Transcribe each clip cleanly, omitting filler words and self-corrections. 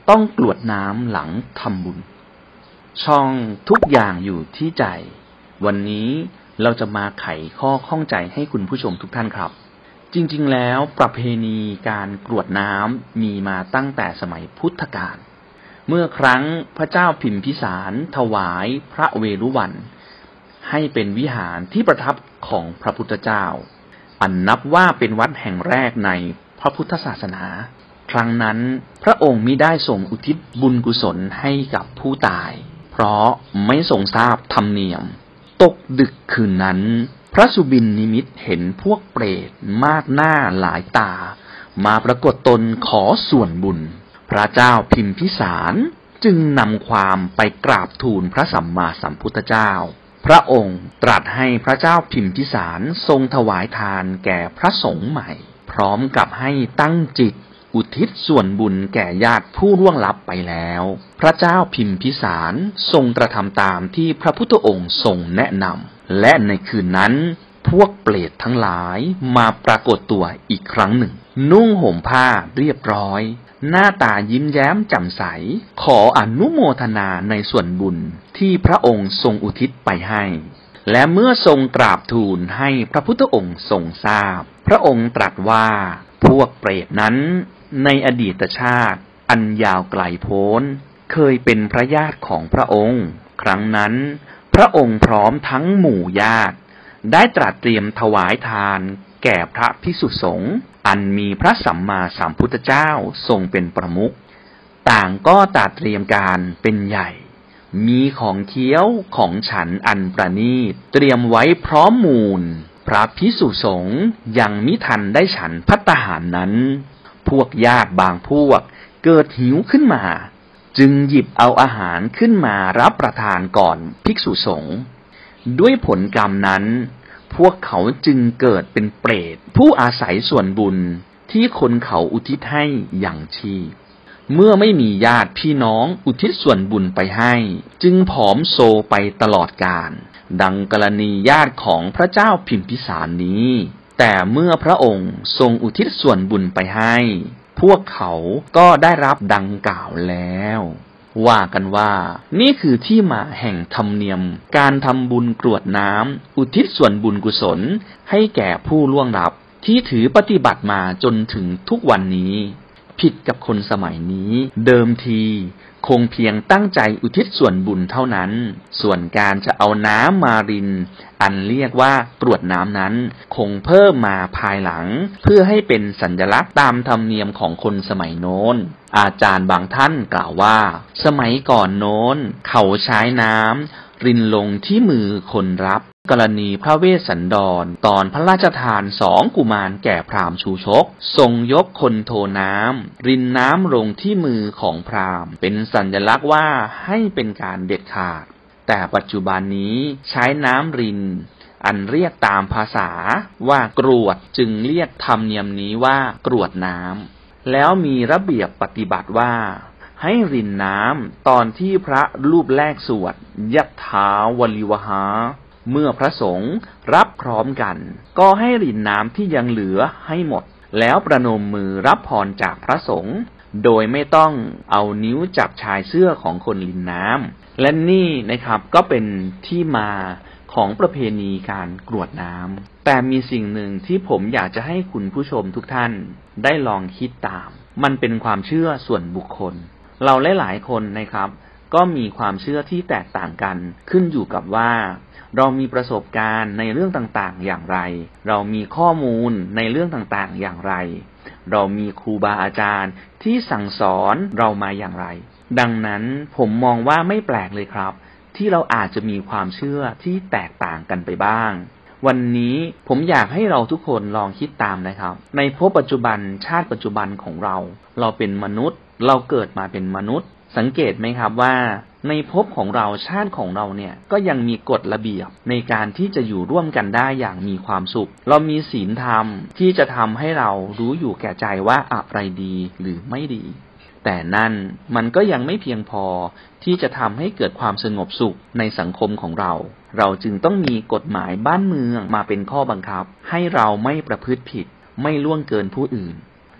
ต้องกรวดน้ำหลังทำบุญช่องทุกอย่างอยู่ที่ใจวันนี้เราจะมาไขข้อข้องใจให้คุณผู้ชมทุกท่านครับจริงๆแล้วประเพณีการกรวดน้ำมีมาตั้งแต่สมัยพุทธกาลเมื่อครั้งพระเจ้าพิมพิสารถวายพระเวรุวันให้เป็นวิหารที่ประทับของพระพุทธเจ้าอันนับว่าเป็นวัดแห่งแรกในพระพุทธศาสนาครั้งนั้นพระองค์มิได้ทรงอุทิศบุญกุศลให้กับผู้ตายเพราะไม่ทรงทราบธรรมเนียมตกดึกคืนนั้นพระสุบินนิมิตเห็นพวกเปรตมากหน้าหลายตามาปรากฏตนขอส่วนบุญพระเจ้าพิมพิสารจึงนำความไปกราบทูลพระสัมมาสัมพุทธเจ้าพระองค์ตรัสให้พระเจ้าพิมพิสารทรงถวายทานแก่พระสงฆ์ใหม่พร้อมกับให้ตั้งจิตอุทิศส่วนบุญแก่ญาติผู้ล่วงลับไปแล้วพระเจ้าพิมพิสารทรงกระทำตามที่พระพุทธองค์ทรงแนะนำและในคืนนั้นพวกเปรตทั้งหลายมาปรากฏตัวอีกครั้งหนึ่งนุ่งห่มผ้าเรียบร้อยหน้าตายิ้มแย้มแจ่มใสขออนุโมทนาในส่วนบุญที่พระองค์ทรงอุทิศไปให้และเมื่อทรงกราบทูลให้พระพุทธองค์ทรงทราบพระองค์ตรัสว่าพวกเปรตนั้นในอดีตชาติอันยาวไกลโพ้นเคยเป็นพระญาติของพระองค์ครั้งนั้นพระองค์พร้อมทั้งหมู่ญาติได้ตรัสเตรียมถวายทานแก่พระภิกษุสงฆ์อันมีพระสัมมาสัมพุทธเจ้าทรงเป็นประมุขต่างก็ตรัสเตรียมการเป็นใหญ่มีของเคี้ยวของฉันอันประณีตเตรียมไว้พร้อมมูลพระภิกษุสงฆ์ยังมิทันได้ฉันภัตตาหารนั้นพวกญาติบางพวกเกิดหิวขึ้นมาจึงหยิบเอาอาหารขึ้นมารับประทานก่อนภิกษุสงฆ์ด้วยผลกรรมนั้นพวกเขาจึงเกิดเป็นเปรตผู้อาศัยส่วนบุญที่คนเขาอุทิศให้อย่างชีพเมื่อไม่มีญาติพี่น้องอุทิศส่วนบุญไปให้จึงผอมโซไปตลอดกาลดังกรณีญาติของพระเจ้าพิมพิสารนี้แต่เมื่อพระองค์ทรงอุทิศส่วนบุญไปให้พวกเขาก็ได้รับดังกล่าวแล้วว่ากันว่านี่คือที่มาแห่งธรรมเนียมการทำบุญกรวดน้ำอุทิศส่วนบุญกุศลให้แก่ผู้ล่วงลับที่ถือปฏิบัติมาจนถึงทุกวันนี้ผิดกับคนสมัยนี้เดิมทีคงเพียงตั้งใจอุทิศส่วนบุญเท่านั้นส่วนการจะเอาน้ำมารินอันเรียกว่ากรวดน้ำนั้นคงเพิ่มมาภายหลังเพื่อให้เป็นสัญลักษณ์ตามธรรมเนียมของคนสมัยโน้นอาจารย์บางท่านกล่าวว่าสมัยก่อนโน้นเขาใช้น้ำรินลงที่มือคนรับกรณีพระเวสสันดรตอนพระราชทาน2กุมารแก่พราหมณ์ชูชกทรงยกคนโทน้ำรินน้ำลงที่มือของพราหมณ์เป็นสัญลักษณ์ว่าให้เป็นการเด็ดขาดแต่ปัจจุบันนี้ใช้น้ำรินอันเรียกตามภาษาว่ากรวดจึงเรียกธรรมเนียมนี้ว่ากรวดน้ำแล้วมีระเบียบปฏิบัติว่าให้รินน้ำตอนที่พระรูปแรกสวดยัตถาวลิวหาเมื่อพระสงฆ์รับพร้อมกันก็ให้รินน้ำที่ยังเหลือให้หมดแล้วประนมมือรับพรจากพระสงฆ์โดยไม่ต้องเอานิ้วจับชายเสื้อของคนรินน้ำและนี่นะครับก็เป็นที่มาของประเพณีการกรวดน้ำแต่มีสิ่งหนึ่งที่ผมอยากจะให้คุณผู้ชมทุกท่านได้ลองคิดตามมันเป็นความเชื่อส่วนบุคคลเราหลายๆคนนะครับก็มีความเชื่อที่แตกต่างกันขึ้นอยู่กับว่าเรามีประสบการณ์ในเรื่องต่างๆอย่างไรเรามีข้อมูลในเรื่องต่างๆอย่างไรเรามีครูบาอาจารย์ที่สั่งสอนเรามาอย่างไรดังนั้นผมมองว่าไม่แปลกเลยครับที่เราอาจจะมีความเชื่อที่แตกต่างกันไปบ้างวันนี้ผมอยากให้เราทุกคนลองคิดตามนะครับในภพปัจจุบันชาติปัจจุบันของเราเป็นมนุษย์เราเกิดมาเป็นมนุษย์สังเกตไหมครับว่าในภพของเราชาติของเราเนี่ยก็ยังมีกฎระเบียบในการที่จะอยู่ร่วมกันได้อย่างมีความสุขเรามีศีลธรรมที่จะทำให้เรารู้อยู่แก่ใจว่าอะไรดีหรือไม่ดีแต่นั่นมันก็ยังไม่เพียงพอที่จะทำให้เกิดความสงบสุขในสังคมของเราจึงต้องมีกฎหมายบ้านเมืองมาเป็นข้อบังคับให้เราไม่ประพฤติผิดไม่ล่วงเกินผู้อื่น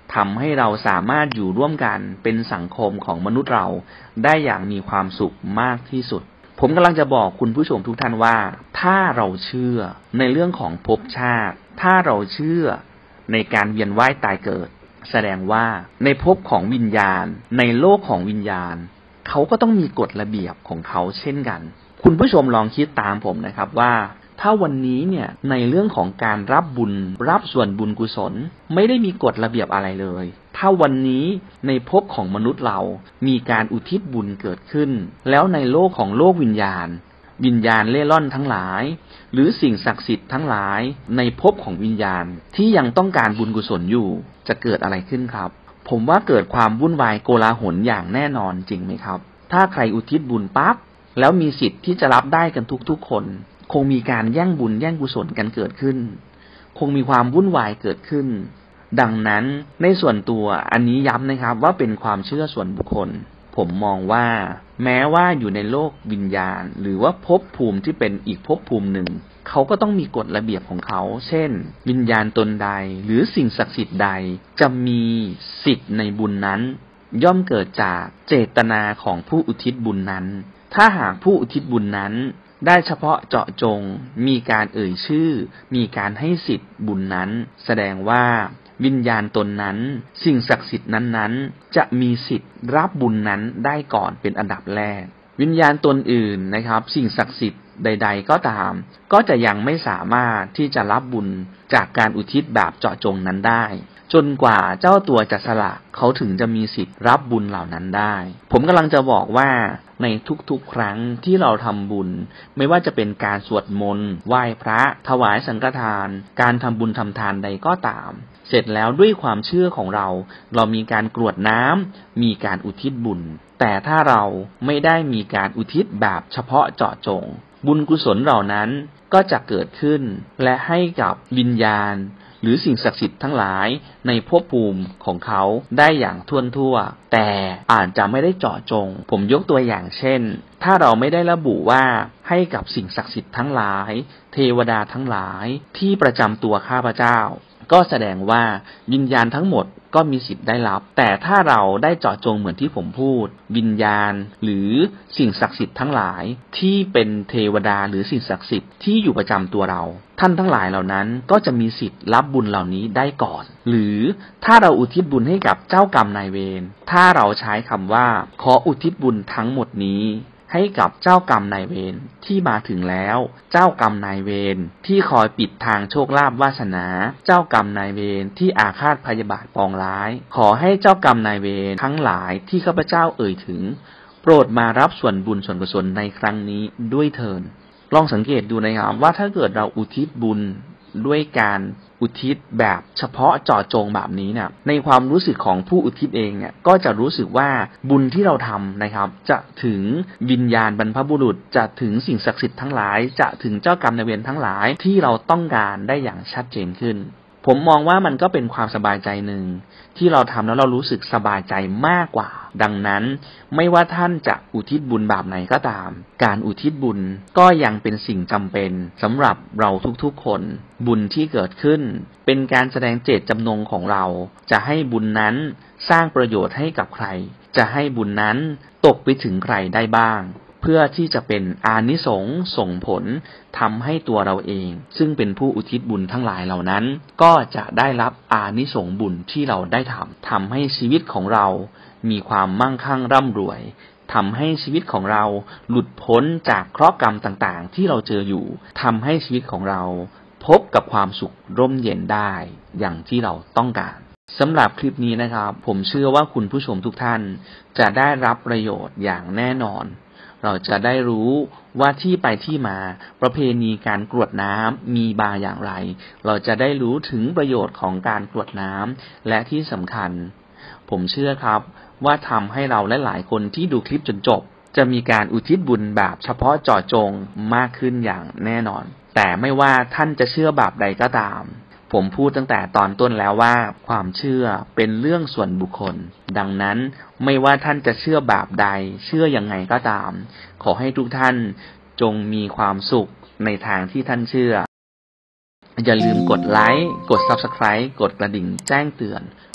ทำให้เราสามารถอยู่ร่วมกันเป็นสังคมของมนุษย์เราได้อย่างมีความสุขมากที่สุดผมกำลังจะบอกคุณผู้ชมทุกท่านว่าถ้าเราเชื่อในเรื่องของภพชาติถ้าเราเชื่อในการเวียนว่ายตายเกิดแสดงว่าในภพของวิญญาณในโลกของวิญญาณเขาก็ต้องมีกฎระเบียบของเขาเช่นกันคุณผู้ชมลองคิดตามผมนะครับว่าถ้าวันนี้เนี่ยในเรื่องของการรับบุญรับส่วนบุญกุศลไม่ได้มีกฎระเบียบอะไรเลยถ้าวันนี้ในภพของมนุษย์เรามีการอุทิศบุญเกิดขึ้นแล้วในโลกของโลกวิญญาณเล่ร่อนทั้งหลายหรือสิ่งศักดิ์สิทธิ์ทั้งหลายในภพของวิญญาณที่ยังต้องการบุญกุศลอยู่จะเกิดอะไรขึ้นครับผมว่าเกิดความวุ่นวายโกลาหลอย่างแน่นอนจริงไหมครับถ้าใครอุทิศบุญปั๊บแล้วมีสิทธิ์ที่จะรับได้กันทุกๆคนคงมีการแย่งบุญแย่งกุศลกันเกิดขึ้นคงมีความวุ่นวายเกิดขึ้นดังนั้นในส่วนตัวอันนี้ย้ำนะครับว่าเป็นความเชื่อส่วนบุคคลผมมองว่าแม้ว่าอยู่ในโลกวิญญาณหรือว่าภพภูมิที่เป็นอีกภพภูมิหนึ่งเขาก็ต้องมีกฎระเบียบของเขาเช่นวิญญาณตนใดหรือสิ่งศักดิ์สิทธิ์ใดจะมีสิทธิ์ในบุญนั้นย่อมเกิดจากเจตนาของผู้อุทิศบุญนั้นถ้าหากผู้อุทิศบุญนั้นได้เฉพาะเจาะจงมีการเอ่ยชื่อมีการให้สิทธิ์บุญนั้นแสดงว่าวิญญาณตนนั้นสิ่งศักดิ์สิทธิ์นั้นๆจะมีสิทธิ์รับบุญนั้นได้ก่อนเป็นอันดับแรกวิญญาณตนอื่นนะครับสิ่งศักดิ์สิทธิ์ใดๆก็ตามก็จะยังไม่สามารถที่จะรับบุญจากการอุทิศแบบเจาะจงนั้นได้จนกว่าเจ้าตัวจะสละเขาถึงจะมีสิทธิ์รับบุญเหล่านั้นได้ผมกำลังจะบอกว่าในทุกๆครั้งที่เราทำบุญไม่ว่าจะเป็นการสวดมนต์ไหว้พระถวายสังฆทานการทำบุญทำทานใดก็ตามเสร็จแล้วด้วยความเชื่อของเรามีการกรวดน้ำมีการอุทิศบุญแต่ถ้าเราไม่ได้มีการอุทิศแบบเฉพาะเจาะจงบุญกุศลเหล่านั้นก็จะเกิดขึ้นและให้กับวิญญาณหรือสิ่งศักดิ์สิทธิ์ทั้งหลายในภพภูมิของเขาได้อย่างทั่วแต่อาจจะไม่ได้เจาะจงผมยกตัวอย่างเช่นถ้าเราไม่ได้ระบุว่าให้กับสิ่งศักดิ์สิทธิ์ทั้งหลายเทวดาทั้งหลายที่ประจำตัวข้าพเจ้าก็แสดงว่าวิญญาณทั้งหมดก็มีสิทธิ์ได้รับแต่ถ้าเราได้เจาะจงเหมือนที่ผมพูดวิญญาณหรือสิ่งศักดิ์สิทธิ์ทั้งหลายที่เป็นเทวดาหรือสิ่งศักดิ์สิทธิ์ที่อยู่ประจำตัวเราท่านทั้งหลายเหล่านั้นก็จะมีสิทธิ์รับบุญเหล่านี้ได้ก่อนหรือถ้าเราอุทิศบุญให้กับเจ้ากรรมนายเวรถ้าเราใช้คำว่าขออุทิศบุญทั้งหมดนี้ให้กับเจ้ากรรมนายเวรที่มาถึงแล้วเจ้ากรรมนายเวรที่คอยปิดทางโชคลาภวาสนาเจ้ากรรมนายเวรที่อาฆาตพยาบาทปองร้ายขอให้เจ้ากรรมนายเวรทั้งหลายที่ข้าพเจ้าเอ่ยถึงโปรดมารับส่วนบุญส่วนกุศลในครั้งนี้ด้วยเถิดลองสังเกตดูนะครับว่าถ้าเกิดเราอุทิศบุญด้วยการอุทิศแบบเฉพาะเจาะจงแบบนี้เนี่ยในความรู้สึกของผู้อุทิศเองเนี่ยก็จะรู้สึกว่าบุญที่เราทำนะครับจะถึงวิญญาณบรรพบุรุษจะถึงสิ่งศักดิ์สิทธิ์ทั้งหลายจะถึงเจ้ากรรมนายเวรทั้งหลายที่เราต้องการได้อย่างชัดเจนขึ้นผมมองว่ามันก็เป็นความสบายใจหนึ่งที่เราทำแล้วเรารู้สึกสบายใจมากกว่าดังนั้นไม่ว่าท่านจะอุทิศบุญแบบไหนก็ตามการอุทิศบุญก็ยังเป็นสิ่งจำเป็นสำหรับเราทุกๆคนบุญที่เกิดขึ้นเป็นการแสดงเจตจำนงของเราจะให้บุญนั้นสร้างประโยชน์ให้กับใครจะให้บุญนั้นตกไปถึงใครได้บ้างเพื่อที่จะเป็นอานิสงส์ส่งผลทำให้ตัวเราเองซึ่งเป็นผู้อุทิศบุญทั้งหลายเหล่านั้นก็จะได้รับอานิสงส์บุญที่เราได้ทำให้ชีวิตของเรามีความมั่งคั่งร่ำรวยทำให้ชีวิตของเราหลุดพ้นจากเคราะห์กรรมต่างๆที่เราเจออยู่ทำให้ชีวิตของเราพบกับความสุขร่มเย็นได้อย่างที่เราต้องการสำหรับคลิปนี้นะครับผมเชื่อว่าคุณผู้ชมทุกท่านจะได้รับประโยชน์อย่างแน่นอนเราจะได้รู้ว่าที่ไปที่มาประเพณีการกรวดน้ำมีมาอย่างไรเราจะได้รู้ถึงประโยชน์ของการกรวดน้ำและที่สำคัญผมเชื่อครับว่าทำให้เราและหลายคนที่ดูคลิปจนจบจะมีการอุทิศบุญแบบเฉพาะเจาะจงมากขึ้นอย่างแน่นอนแต่ไม่ว่าท่านจะเชื่อแบบใดก็ตามผมพูดตั้งแต่ตอนต้นแล้วว่าความเชื่อเป็นเรื่องส่วนบุคคลดังนั้นไม่ว่าท่านจะเชื่อแบบใดเชื่อยังไงก็ตามขอให้ทุกท่านจงมีความสุขในทางที่ท่านเชื่ออย่าลืมกดไลค์กด Subscribe กดกระดิ่งแจ้งเตือน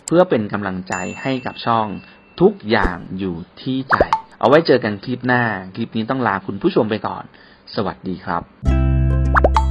เพื่อเป็นกำลังใจให้กับช่องทุกอย่างอยู่ที่ใจเอาไว้เจอกันคลิปหน้าคลิปนี้ต้องลาคุณผู้ชมไปก่อนสวัสดีครับ